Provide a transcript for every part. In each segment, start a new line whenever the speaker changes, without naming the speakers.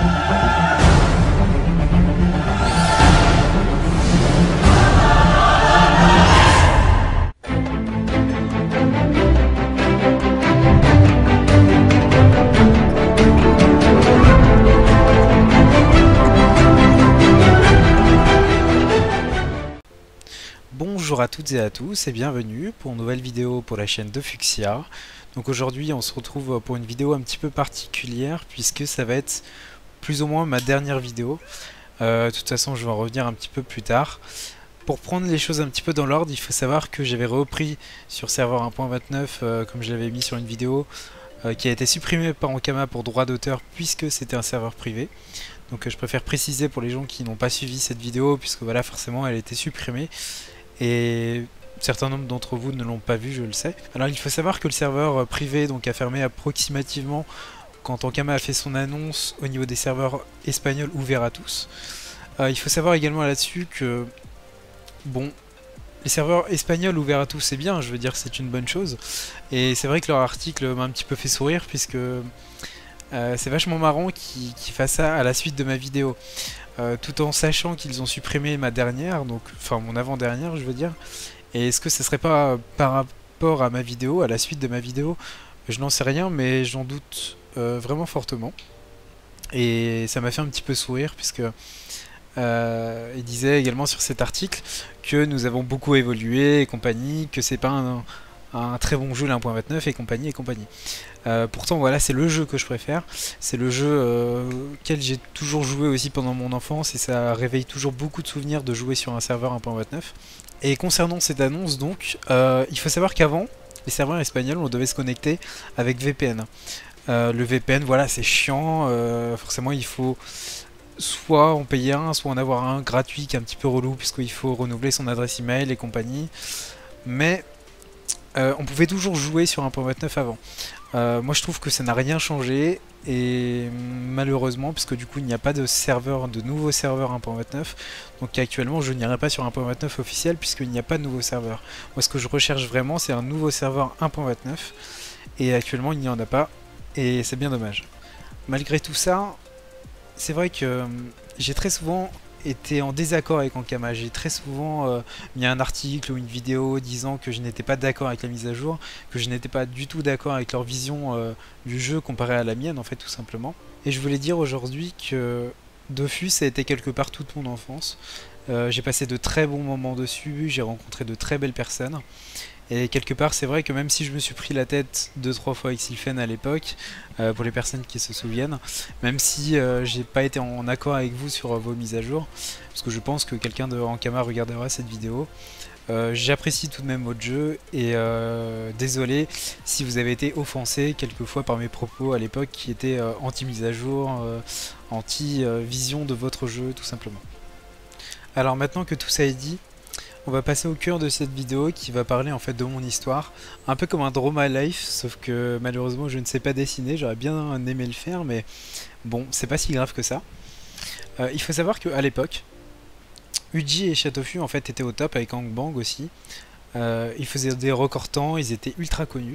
Bonjour à toutes et à tous et bienvenue pour une nouvelle vidéo pour la chaîne de Fuxia. Donc aujourd'hui on se retrouve pour une vidéo un petit peu particulière puisque ça va être plus ou moins ma dernière vidéo. De toute façon je vais en revenir un petit peu plus tard. Pour prendre les choses un petit peu dans l'ordre, il faut savoir que j'avais repris sur serveur 1.29 comme je l'avais mis sur une vidéo qui a été supprimé par Ankama pour droit d'auteur puisque c'était un serveur privé. Donc je préfère préciser pour les gens qui n'ont pas suivi cette vidéo puisque voilà forcément elle a été supprimée. Et certains nombre d'entre vous ne l'ont pas vu, je le sais. Alors il faut savoir que le serveur privé donc, a fermé approximativement quand Ankama a fait son annonce au niveau des serveurs espagnols ouverts à tous. Il faut savoir également là-dessus que, bon, les serveurs espagnols ouverts à tous c'est bien, je veux dire c'est une bonne chose. Et c'est vrai que leur article m'a un petit peu fait sourire puisque c'est vachement marrant qu'ils fassent ça à la suite de ma vidéo. Tout en sachant qu'ils ont supprimé ma dernière, donc enfin mon avant-dernière je veux dire. Et est-ce que ce serait pas par rapport à ma vidéo, à la suite de ma vidéo? Je n'en sais rien, mais j'en doute vraiment fortement. Et ça m'a fait un petit peu sourire puisque il disait également sur cet article que nous avons beaucoup évolué et compagnie, que c'est pas un très bon jeu, la 1.29 et compagnie et compagnie. Pourtant voilà, c'est le jeu que je préfère, c'est le jeu auquel j'ai toujours joué aussi pendant mon enfance et ça réveille toujours beaucoup de souvenirs de jouer sur un serveur 1.29. Et concernant cette annonce donc, il faut savoir qu'avant, les serveurs espagnols on devait se connecter avec VPN. Le VPN voilà c'est chiant, forcément il faut soit en payer un, soit en avoir un gratuit qui est un petit peu relou puisqu'il faut renouveler son adresse email et compagnie. Mais on pouvait toujours jouer sur 1.29 avant. Moi je trouve que ça n'a rien changé et malheureusement puisque du coup il n'y a pas de serveur, de nouveau serveur 1.29, donc actuellement je n'irai pas sur 1.29 officiel puisqu'il n'y a pas de nouveau serveur. Moi ce que je recherche vraiment c'est un nouveau serveur 1.29 et actuellement il n'y en a pas et c'est bien dommage. Malgré tout ça, c'est vrai que j'ai très souvent été en désaccord avec Ankama. J'ai très souvent mis un article ou une vidéo disant que je n'étais pas d'accord avec la mise à jour, que je n'étais pas du tout d'accord avec leur vision du jeu comparée à la mienne en fait tout simplement. Et je voulais dire aujourd'hui que Dofus a été quelque part toute mon enfance. J'ai passé de très bons moments dessus, j'ai rencontré de très belles personnes. Et quelque part c'est vrai que même si je me suis pris la tête 2-3 fois avec Sylphen à l'époque, pour les personnes qui se souviennent, même si j'ai pas été en accord avec vous sur vos mises à jour, parce que je pense que quelqu'un de Ankama regardera cette vidéo, j'apprécie tout de même votre jeu et désolé si vous avez été offensé quelquefois par mes propos à l'époque qui étaient anti-mise à jour, anti-vision de votre jeu tout simplement. Alors maintenant que tout ça est dit, on va passer au cœur de cette vidéo qui va parler en fait de mon histoire, un peu comme un Draw My Life, sauf que malheureusement je ne sais pas dessiner, j'aurais bien aimé le faire, mais bon, c'est pas si grave que ça. Il faut savoir qu'à l'époque, Uji et Châteaufu en fait étaient au top avec Gangbang aussi. Ils faisaient des records temps, ils étaient ultra connus.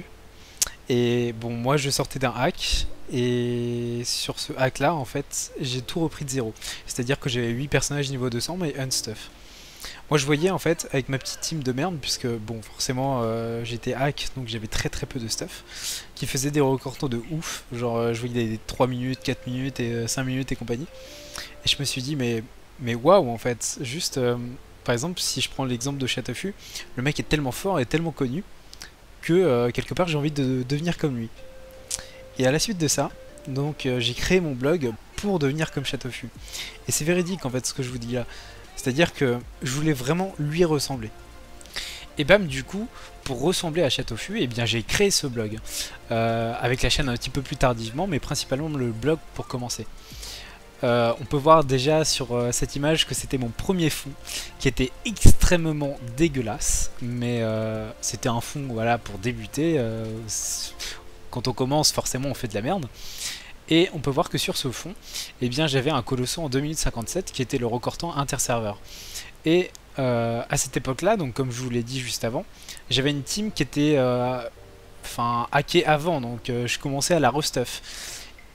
Et bon, moi je sortais d'un hack, et sur ce hack là en fait, j'ai tout repris de zéro. C'est-à-dire que j'avais 8 personnages niveau 200 mais unstuff. Moi je voyais en fait avec ma petite team de merde, puisque bon forcément j'étais hack donc j'avais très peu de stuff, qui faisait des records temps de ouf, genre je voyais des 3 minutes, 4 minutes et 5 minutes et compagnie. Et je me suis dit mais waouh en fait, juste par exemple si je prends l'exemple de Châteaufu, le mec est tellement fort et tellement connu que quelque part j'ai envie de devenir comme lui. Et à la suite de ça, donc j'ai créé mon blog pour devenir comme Châteaufu. Et c'est véridique en fait ce que je vous dis là. C'est-à-dire que je voulais vraiment lui ressembler. Et bam, du coup, pour ressembler à Châteaufu, eh bien j'ai créé ce blog. Avec la chaîne un petit peu plus tardivement, mais principalement le blog pour commencer. On peut voir déjà sur cette image que c'était mon premier fond, qui était extrêmement dégueulasse. Mais c'était un fond voilà, pour débuter. Quand on commence, forcément on fait de la merde. Et on peut voir que sur ce fond, eh bien j'avais un Colosso en 2 minutes 57 qui était le record temps interserveur. Et à cette époque-là, donc comme je vous l'ai dit juste avant, j'avais une team qui était hackée avant, donc je commençais à la restuff.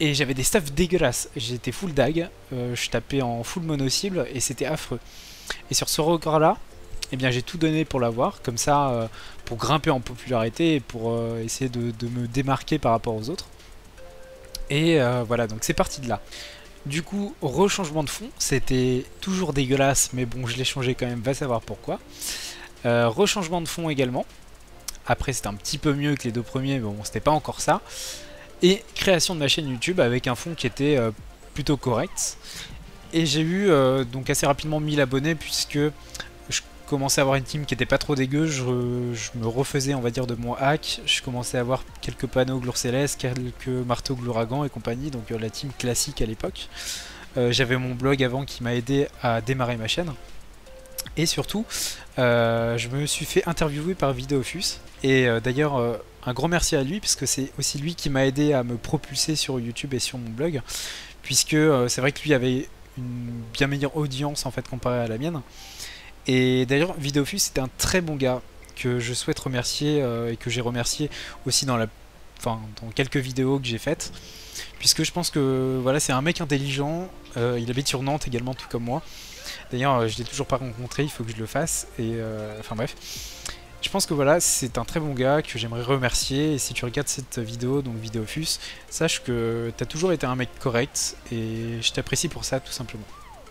Et j'avais des stuffs dégueulasses. J'étais full dag, je tapais en full mono-cible et c'était affreux. Et sur ce record-là, eh bien j'ai tout donné pour l'avoir, comme ça, pour grimper en popularité et pour essayer de me démarquer par rapport aux autres. Et voilà, donc c'est parti de là. Du coup, rechangement de fond, c'était toujours dégueulasse, mais bon, je l'ai changé quand même, va savoir pourquoi. Rechangement de fond également. Après, c'était un petit peu mieux que les deux premiers, mais bon, c'était pas encore ça. Et création de ma chaîne YouTube avec un fond qui était plutôt correct. Et j'ai eu donc assez rapidement 1000 abonnés puisque je commençais à avoir une team qui était pas trop dégueu. Je me refaisais, on va dire, de mon hack. Je commençais à avoir quelques panneaux Glour Céleste, quelques marteaux Glouragan et compagnie, donc la team classique à l'époque. J'avais mon blog avant qui m'a aidé à démarrer ma chaîne. Et surtout, je me suis fait interviewer par Videofus. Et d'ailleurs, un grand merci à lui, puisque c'est aussi lui qui m'a aidé à me propulser sur YouTube et sur mon blog. Puisque c'est vrai que lui avait une bien meilleure audience en fait comparée à la mienne. Et d'ailleurs, Videofus c'était un très bon gars que je souhaite remercier et que j'ai remercié aussi dans dans quelques vidéos que j'ai faites. Puisque je pense que voilà, c'est un mec intelligent, il habite sur Nantes également tout comme moi. D'ailleurs, je l'ai toujours pas rencontré, il faut que je le fasse. Et enfin bref, je pense que voilà, c'est un très bon gars que j'aimerais remercier. Et si tu regardes cette vidéo, donc Videofus, sache que tu as toujours été un mec correct et je t'apprécie pour ça tout simplement.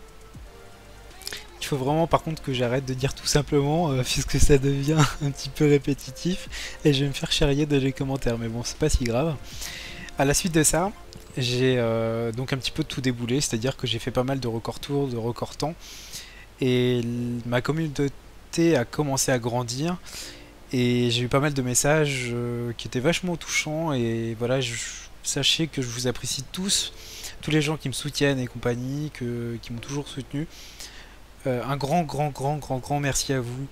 Il faut vraiment par contre que j'arrête de dire tout simplement puisque ça devient un petit peu répétitif et je vais me faire charrier dans les commentaires, mais bon, c'est pas si grave. À la suite de ça, j'ai donc un petit peu tout déboulé, c'est-à-dire que j'ai fait pas mal de records tours, de records temps, et ma communauté a commencé à grandir, et j'ai eu pas mal de messages qui étaient vachement touchants, et voilà, sachez que je vous apprécie tous les gens qui me soutiennent et compagnie, qui m'ont toujours soutenu. Un grand merci à vous.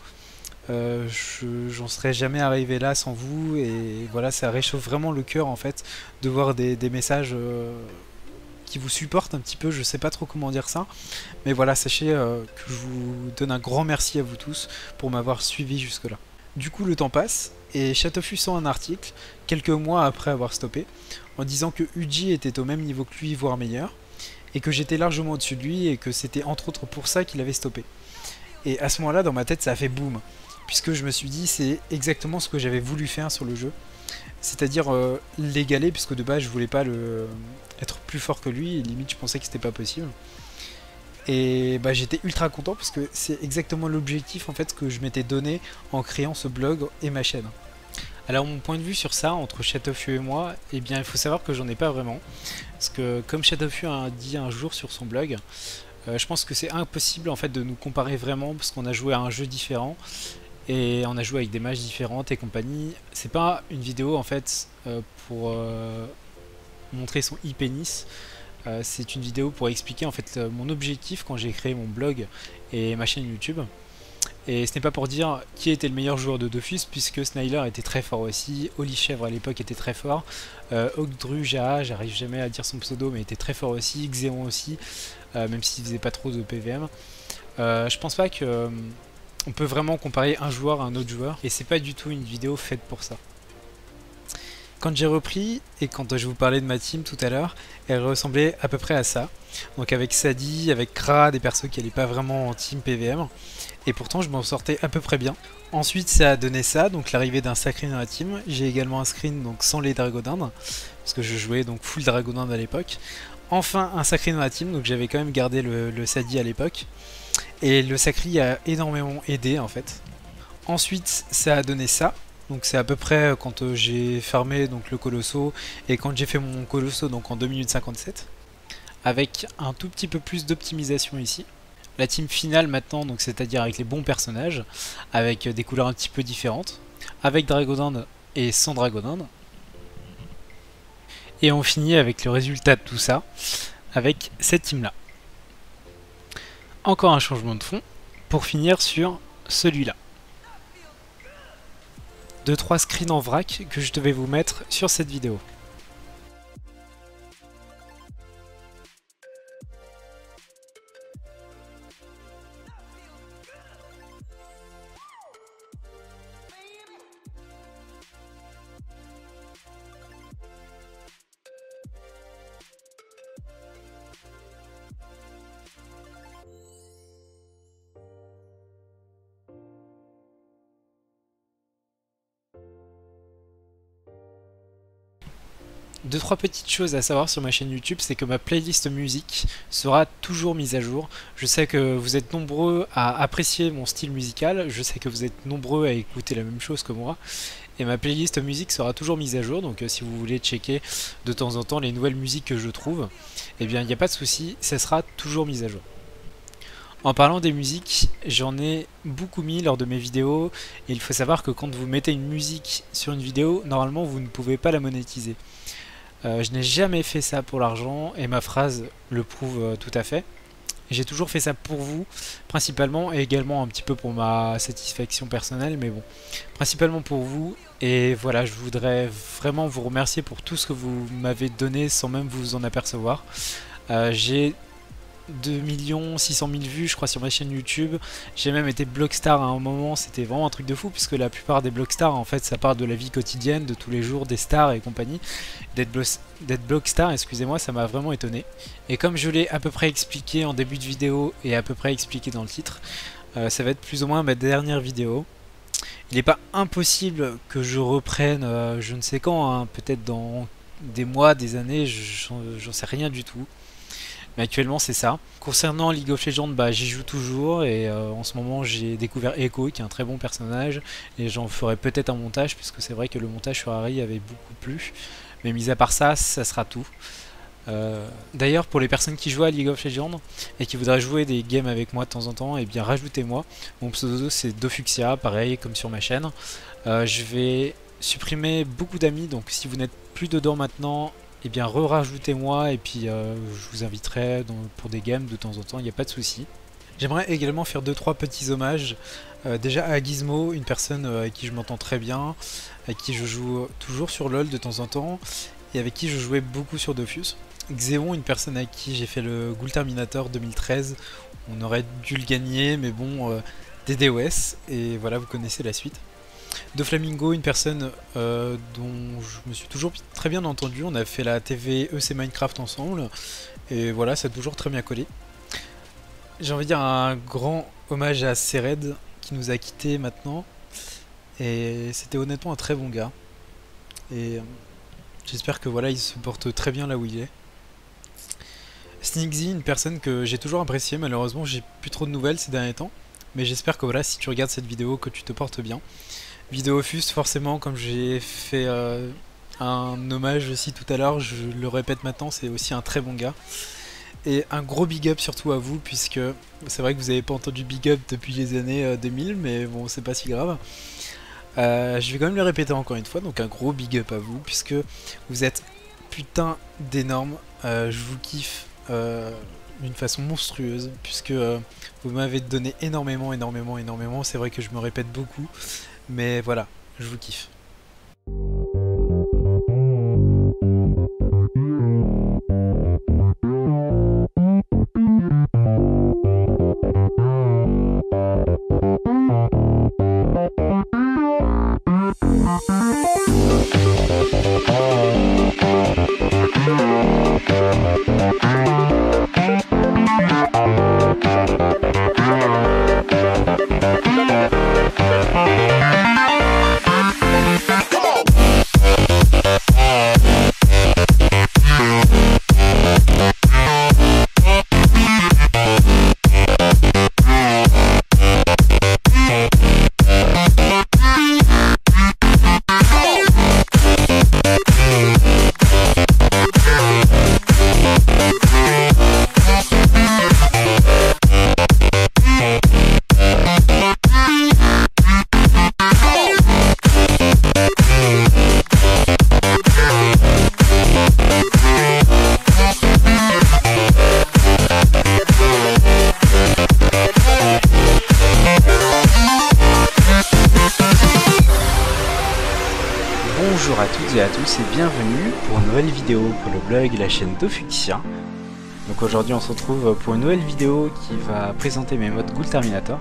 J'en serais jamais arrivé là sans vous et voilà, ça réchauffe vraiment le cœur en fait de voir des messages qui vous supportent un petit peu, je sais pas trop comment dire ça, mais voilà, sachez que je vous donne un grand merci à vous tous pour m'avoir suivi jusque là. Du coup le temps passe et Châteaufus sort un article quelques mois après avoir stoppé en disant que Uji était au même niveau que lui voire meilleur et que j'étais largement au-dessus de lui et que c'était entre autres pour ça qu'il avait stoppé. Et à ce moment-là, dans ma tête, ça a fait boum. Puisque je me suis dit, c'est exactement ce que j'avais voulu faire sur le jeu. C'est-à-dire l'égaler, puisque de base, je voulais pas être plus fort que lui. Et limite, je pensais que c'était pas possible. Et bah, j'étais ultra content, parce que c'est exactement l'objectif en fait que je m'étais donné en créant ce blog et ma chaîne. Alors mon point de vue sur ça, entre Châteaufus et moi, eh bien il faut savoir que j'en ai pas vraiment. Parce que comme Châteaufus a dit un jour sur son blog, je pense que c'est impossible en fait de nous comparer vraiment parce qu'on a joué à un jeu différent et on a joué avec des mages différentes et compagnie. C'est pas une vidéo en fait pour montrer son e-pénis. C'est une vidéo pour expliquer en fait mon objectif quand j'ai créé mon blog et ma chaîne YouTube. Et ce n'est pas pour dire qui était le meilleur joueur de Dofus, puisque Snyler était très fort aussi, Oli Chèvre à l'époque était très fort, Ogdru Jaha, j'arrive jamais à dire son pseudo, mais était très fort aussi, Xéon aussi, même s'il faisait pas trop de PVM. Je pense pas que on peut vraiment comparer un joueur à un autre joueur, et c'est pas du tout une vidéo faite pour ça. Quand j'ai repris, et quand je vous parlais de ma team tout à l'heure, elle ressemblait à peu près à ça. Donc avec Sadi, avec Kra, des persos qui n'allaient pas vraiment en team PVM. Et pourtant je m'en sortais à peu près bien. Ensuite ça a donné ça, donc l'arrivée d'un screen dans la team. J'ai également un screen donc sans les Dragodindes, parce que je jouais donc full Dragodinde à l'époque. Enfin un Sacri dans la team, donc j'avais quand même gardé le Sadi à l'époque. Et le Sacri a énormément aidé en fait. Ensuite ça a donné ça. Donc c'est à peu près quand j'ai farmé donc, le Colosso et quand j'ai fait mon Colosso donc en 2 minutes 57. Avec un tout petit peu plus d'optimisation ici. La team finale maintenant, donc c'est-à-dire avec les bons personnages, avec des couleurs un petit peu différentes, avec Dragodinde et sans Dragodinde. Et on finit avec le résultat de tout ça, avec cette team là. Encore un changement de fond, pour finir sur celui-là. 2-3 screens en vrac que je devais vous mettre sur cette vidéo. Deux, trois petites choses à savoir sur ma chaîne YouTube, c'est que ma playlist musique sera toujours mise à jour. Je sais que vous êtes nombreux à apprécier mon style musical, je sais que vous êtes nombreux à écouter la même chose que moi, et ma playlist musique sera toujours mise à jour, donc si vous voulez checker de temps en temps les nouvelles musiques que je trouve, eh bien il n'y a pas de souci, ça sera toujours mise à jour. En parlant des musiques, j'en ai beaucoup mis lors de mes vidéos, et il faut savoir que quand vous mettez une musique sur une vidéo, normalement vous ne pouvez pas la monétiser. Je n'ai jamais fait ça pour l'argent, et ma phrase le prouve tout à fait. J'ai toujours fait ça pour vous, principalement, et également un petit peu pour ma satisfaction personnelle, mais bon, principalement pour vous. Et voilà, je voudrais vraiment vous remercier pour tout ce que vous m'avez donné sans même vous en apercevoir. J'ai 2 600 000 vues je crois sur ma chaîne YouTube. J'ai même été blogstar à un moment, c'était vraiment un truc de fou puisque la plupart des blogstar en fait ça part de la vie quotidienne, de tous les jours, des stars et compagnie. D'être blogstar, excusez-moi, ça m'a vraiment étonné. Et comme je l'ai à peu près expliqué en début de vidéo et à peu près expliqué dans le titre, ça va être plus ou moins ma dernière vidéo. Il n'est pas impossible que je reprenne je ne sais quand, hein, peut-être dans des mois, des années, j'en sais rien du tout. Mais actuellement c'est ça. Concernant League of Legends, bah, j'y joue toujours et en ce moment j'ai découvert Echo qui est un très bon personnage et j'en ferai peut-être un montage puisque c'est vrai que le montage sur Harry avait beaucoup plu. Mais mis à part ça, ça sera tout. D'ailleurs pour les personnes qui jouent à League of Legends et qui voudraient jouer des games avec moi de temps en temps, et bien rajoutez-moi. Mon pseudo c'est Dofuxia, pareil comme sur ma chaîne. Je vais supprimer beaucoup d'amis, donc si vous n'êtes plus dedans maintenant, et bien re-rajoutez-moi et puis je vous inviterai pour des games de temps en temps, il n'y a pas de souci. J'aimerais également faire 2-3 petits hommages. Déjà à Gizmo, une personne avec qui je m'entends très bien, avec qui je joue toujours sur LoL de temps en temps, et avec qui je jouais beaucoup sur Dofus. Xéon, une personne avec qui j'ai fait le Ghoul Terminator 2013, on aurait dû le gagner, mais bon, DDoS, et voilà, vous connaissez la suite. Doflamingo, une personne dont je me suis toujours très bien entendu, on a fait la TV EC Minecraft ensemble, et voilà, ça a toujours très bien collé. J'ai envie de dire un grand hommage à Sered, qui nous a quittés maintenant, et c'était honnêtement un très bon gars, et j'espère que voilà, il se porte très bien là où il est. Sneakzy, une personne que j'ai toujours appréciée, malheureusement j'ai plus trop de nouvelles ces derniers temps, mais j'espère que voilà, si tu regardes cette vidéo, que tu te portes bien. Vidéofus, forcément, comme j'ai fait un hommage aussi tout à l'heure, je le répète maintenant, c'est aussi un très bon gars. Et un gros big up surtout à vous, puisque c'est vrai que vous n'avez pas entendu big up depuis les années 2000, mais bon, c'est pas si grave. Je vais quand même le répéter encore une fois, donc un gros big up à vous, puisque vous êtes putain d'énormes. Je vous kiffe d'une façon monstrueuse, puisque vous m'avez donné énormément. C'est vrai que je me répète beaucoup, mais voilà, je vous kiffe.
Bonjour à toutes et à tous et bienvenue pour une nouvelle vidéo pour le blog et la chaîne Dofuxia. Donc aujourd'hui on se retrouve pour une nouvelle vidéo qui va présenter mes modes Ghoul Terminator.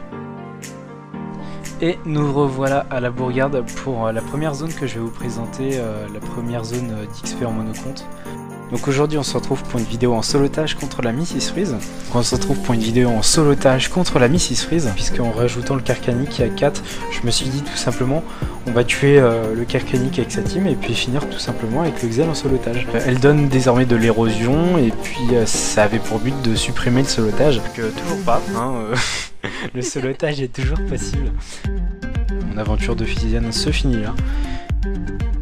Et nous revoilà à la bourgade pour la première zone que je vais vous présenter, la première zone d'XP en monocompte. Donc aujourd'hui on se retrouve pour une vidéo en solotage contre la Mrs Freeze. Donc on se retrouve pour une vidéo en solotage contre la Mrs Freeze, puisqu'en rajoutant le Carcanic à 4, je me suis dit tout simplement on va tuer le Carcanic avec sa team et puis finir tout simplement avec le Xel en solotage. Elle donne désormais de l'érosion et puis ça avait pour but de supprimer le solotage. Donc toujours pas, hein, le solotage est toujours possible. Mon aventure d'officienne se finit là.